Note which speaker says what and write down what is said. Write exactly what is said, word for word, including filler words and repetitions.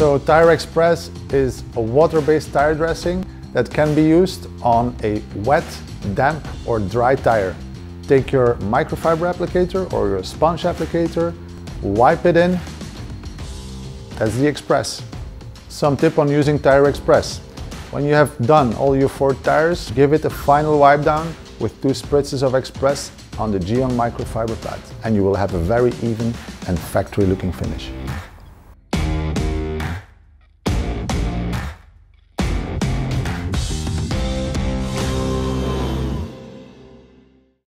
Speaker 1: So Tire Express is a water-based tire dressing that can be used on a wet, damp or dry tire. Take your microfiber applicator or your sponge applicator, wipe it in. That's the Express. Some tip on using Tire Express. When you have done all your four tires, give it a final wipe down with two spritzes of Express on the GYEON microfiber pad, and you will have a very even and factory looking finish.